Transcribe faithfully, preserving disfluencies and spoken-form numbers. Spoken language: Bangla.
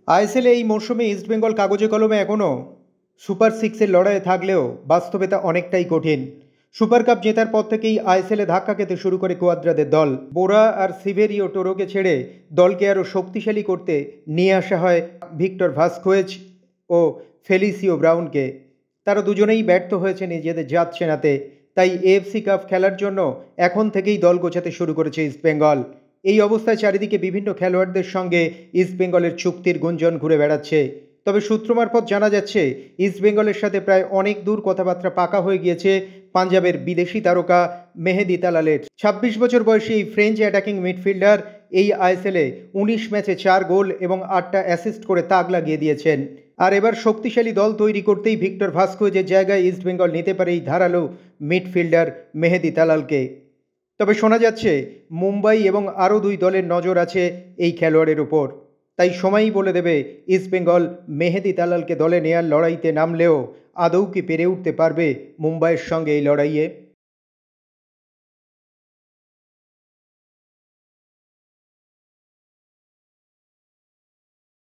আইএসএলে এই মরশুমে ইস্টবেঙ্গল কাগজে কলমে এখনও সুপার সিক্সের লড়াইয়ে থাকলেও বাস্তবে তা অনেকটাই কঠিন। সুপার কাপ জেতার পর থেকেই আইএসএলে ধাক্কা খেতে শুরু করে কোয়াদ্রাদের দল। বোরা আর সিভেরিও টোরোকে ছেড়ে দলকে আরও শক্তিশালী করতে নিয়ে আসা হয় ভিক্টর ভাস্কুয়েজ ও ফেলিসিও ব্রাউনকে। তারা দুজনেই ব্যর্থ হয়েছে নিজেদের জাত চেনাতে। তাই এএফসি কাপ খেলার জন্য এখন থেকেই দল গোছাতে শুরু করেছে ইস্টবেঙ্গল। এই অবস্থায় চারিদিকে বিভিন্ন খেলোয়াড়দের সঙ্গে ইস্টবেঙ্গলের চুক্তির গুঞ্জন ঘুরে বেড়াচ্ছে। তবে সূত্র মারফত জানা যাচ্ছে ইস্টবেঙ্গলের সাথে প্রায় অনেক দূর কথাবার্তা পাকা হয়ে গিয়েছে পাঞ্জাবের বিদেশি তারকা মেহেদি তালালের। ছাব্বিশ বছর বয়সী এই ফ্রেঞ্চ অ্যাটাকিং মিডফিল্ডার এই আইএসএলে উনিশ ম্যাচে চার গোল এবং আটটা অ্যাসিস্ট করে তাক লাগিয়ে দিয়েছেন। আর এবার শক্তিশালী দল তৈরি করতেই ভিক্টর ভাস্কুয়েজের জায়গায় ইস্টবেঙ্গল নিতে পারে এই ধারালো মিডফিল্ডার মেহেদি তালালকে। তবে শোনা যাচ্ছে মুম্বাই এবং আরও দুই দলের নজর আছে এই খেলোয়াড়ের ওপর। তাই সময়ই বলে দেবে ইস্টবেঙ্গল মেহেদি তালালকে দলে নেয়ার লড়াইতে নামলেও আদৌ কি পেরে উঠতে পারবে মুম্বাইয়ের সঙ্গে এই লড়াইয়ে।